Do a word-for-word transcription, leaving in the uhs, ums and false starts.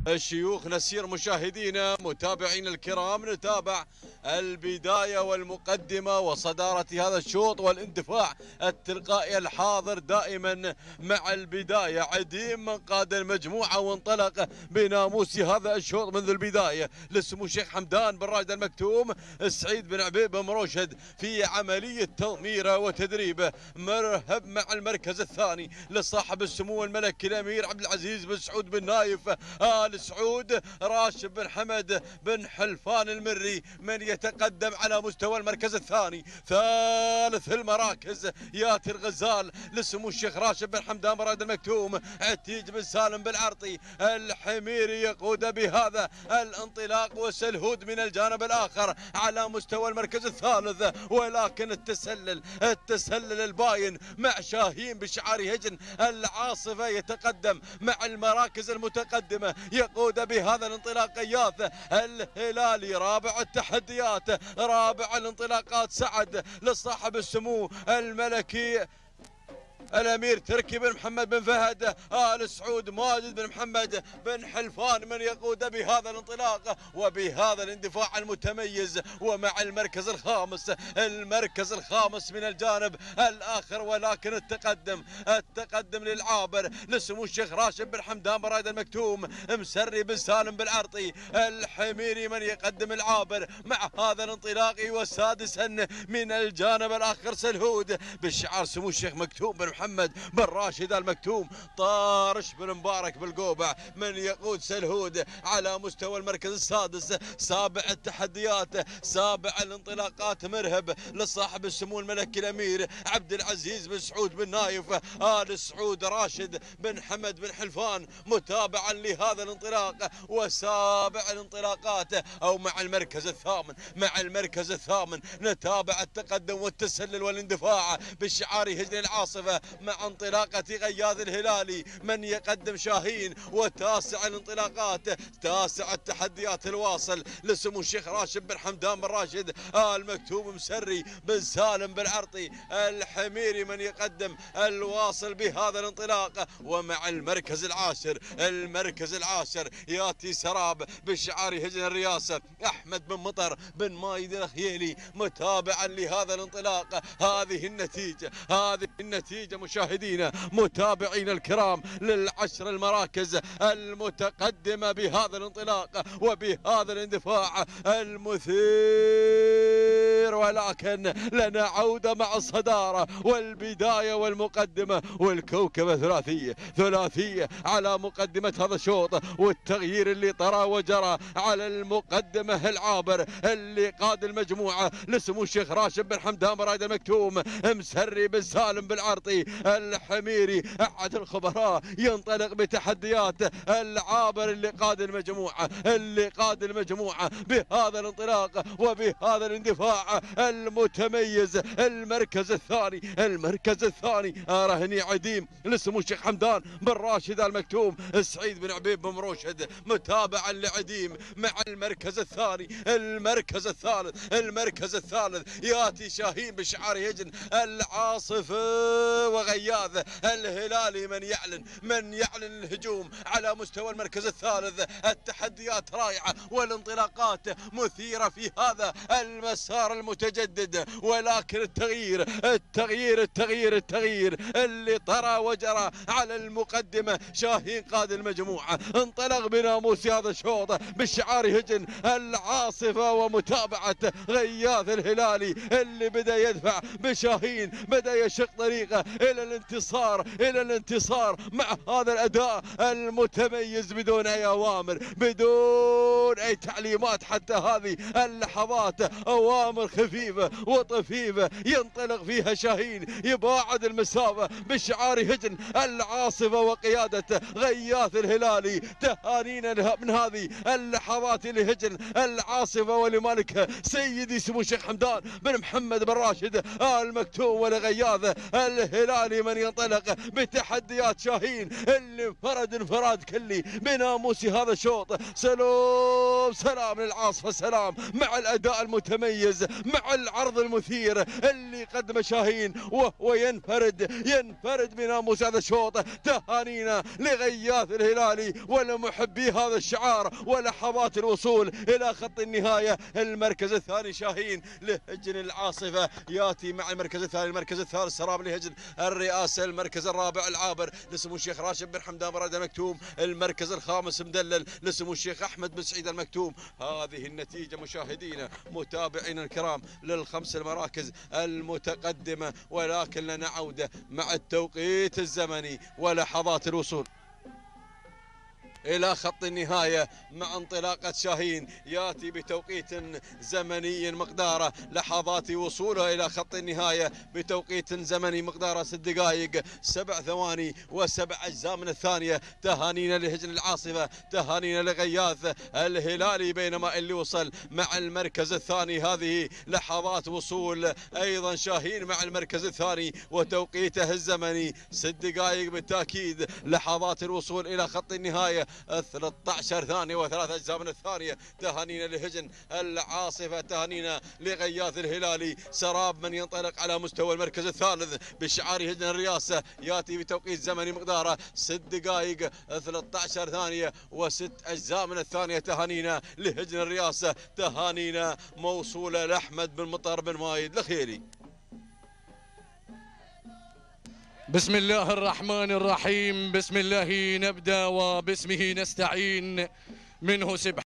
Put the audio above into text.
الشيوخ نسير مشاهدينا متابعين الكرام، نتابع البداية والمقدمة وصدارة هذا الشوط والاندفاع التلقائي الحاضر دائما مع البداية. عديم من قاد المجموعة وانطلق بناموس هذا الشوط منذ البداية لسمو الشيخ حمدان بن راشد المكتوم سعيد بن عبيد بن مرشد في عملية تضميره وتدريبه. مرحب مع المركز الثاني لصاحب السمو الملكي الأمير عبد العزيز بن سعود بن نايف آل سعود راشد بن حمد بن حلفان المري من يتقدم على مستوى المركز الثاني. ثالث المراكز ياتي الغزال لسمو الشيخ راشد بن حمدان بن راشد المكتوم عتيج بن سالم بالعرطي الحميري يقود بهذا الانطلاق، وسلهود من الجانب الآخر على مستوى المركز الثالث. ولكن التسلل التسلل الباين مع شاهين بشعار هجن العاصفة يتقدم مع المراكز المتقدمة، يقود بهذا الانطلاق غياث الهلالي. رابع التحديات رابع الانطلاقات سعد لصاحب السمو الملكي الامير تركي بن محمد بن فهد آل سعود ماجد بن محمد بن حلفان من يقود بهذا الانطلاق وبهذا الاندفاع المتميز. ومع المركز الخامس المركز الخامس من الجانب الاخر، ولكن التقدم التقدم للعابر لسمو الشيخ راشد بن حمدان بن راشد المكتوم مسري بن سالم بالعرطي الحميري من يقدم العابر مع هذا الانطلاق. وسادسا من الجانب الاخر سلهود بشعار سمو الشيخ مكتوم بن محمد بن راشد المكتوم طارش بن مبارك بالقوبع من يقود سلهود على مستوى المركز السادس. سابع التحديات سابع الانطلاقات مرهب لصاحب السمو الملكي الامير عبد العزيز بن سعود بن نايف آل سعود راشد بن حمد بن حلفان متابعا لهذا الانطلاق. وسابع الانطلاقات او مع المركز الثامن مع المركز الثامن نتابع التقدم والتسلل والاندفاع بشعار هجن العاصفة مع انطلاقة غياث الهلالي من يقدم شاهين. وتاسع الانطلاقات تاسع التحديات الواصل لسمو الشيخ راشد بن حمدان بن راشد آل مكتوم مسري بن سالم بالعرطي الحميري من يقدم الواصل بهذا الانطلاق. ومع المركز العاشر المركز العاشر ياتي سراب بشعار هجن الرياسة احمد بن مطر بن مايد الخيلي متابعا لهذا الانطلاق. هذه النتيجة هذه النتيجة مشاهدينا متابعين الكرام للعشر المراكز المتقدمة بهذا الانطلاق وبهذا الاندفاع المثير. ولكن لنا عودة مع الصدارة والبداية والمقدمة والكوكبة ثلاثية ثلاثية على مقدمة هذا الشوط. والتغيير اللي طرى وجرى على المقدمة العابر اللي قاد المجموعة لسمو الشيخ راشد بن حمدان بن راشد المكتوم مسري بن سالم بالعرطي الحميري. أحد الخبراء ينطلق بتحديات العابر اللي قاد المجموعة اللي قاد المجموعة بهذا الانطلاق وبهذا الاندفاع المتميز. المركز الثاني المركز الثاني رهني عديم لسمو الشيخ حمدان بن راشد المكتوم سعيد بن عبيد بن مرشد متابعا لعديم مع المركز الثاني. المركز الثالث المركز الثالث ياتي شاهين بشعار هجن العاصفة وغياث الهلالي من يعلن من يعلن الهجوم على مستوى المركز الثالث. التحديات رائعة والانطلاقات مثيرة في هذا المسار المتجدد، ولكن التغيير التغيير التغيير التغيير اللي طرى وجرى على المقدمة. شاهين قاد المجموعة انطلق بناموس هذا الشوط بشعار هجن العاصفة ومتابعة غياث الهلالي اللي بدأ يدفع بشاهين بدأ يشق طريقه الى الانتصار الى الانتصار مع هذا الاداء المتميز بدون اي اوامر بدون اي تعليمات. حتى هذه اللحظات اوامر خفيفه وطفيفه ينطلق فيها شاهين يباعد المسافه بشعار هجن العاصفه وقياده غياث الهلالي. تهانينا من هذه اللحظات لهجن العاصفه ولمالك سيدي سمو الشيخ حمدان بن محمد بن راشد المكتوم ولغياث الهلالي الهلالي من ينطلق بتحديات شاهين اللي انفرد انفراد كلي بناموس هذا الشوط. سلام سلام للعاصفة، سلام مع الأداء المتميز، مع العرض المثير اللي قدمه شاهين وهو ينفرد ينفرد بناموس هذا الشوط. تهانينا لغياث الهلالي ولمحبي هذا الشعار ولحظات الوصول إلى خط النهاية. المركز الثاني شاهين لهجن العاصفة ياتي مع المركز الثاني. المركز الثالث سراب لهجن الرئاسة. المركز الرابع العابر لسمو الشيخ راشد بن حمدان براد المكتوم. المركز الخامس مدلل لسمو الشيخ أحمد بن سعيد المكتوم. هذه النتيجة مشاهدينا متابعينا الكرام للخمس المراكز المتقدمة، ولكن لنا عودة مع التوقيت الزمني ولحظات الوصول إلى خط النهاية مع انطلاقة شاهين ياتي بتوقيت زمني مقداره لحظات وصوله إلى خط النهاية بتوقيت زمني مقداره ست دقائق سبع ثواني وسبع أجزاء من الثانية. تهانينا لهجن العاصفة، تهانينا لغياث الهلالي، بينما اللي وصل مع المركز الثاني هذه لحظات وصول أيضا شاهين مع المركز الثاني وتوقيته الزمني ست دقائق بالتأكيد لحظات الوصول إلى خط النهاية ثلاثة عشر ثانية وثلاث أجزاء من الثانية. تهانينا لهجن العاصفة، تهانينا لغياث الهلالي. سراب من ينطلق على مستوى المركز الثالث بشعار هجن الرئاسة ياتي بتوقيت زمني مقداره ست دقائق ثلاثة عشر ثانية وست أجزاء من الثانية. تهانينا لهجن الرئاسة، تهانينا موصولة لأحمد بن مطر بن مايد الخيلي. بسم الله الرحمن الرحيم، بسم الله نبدأ وباسمه نستعين، منه سبحانه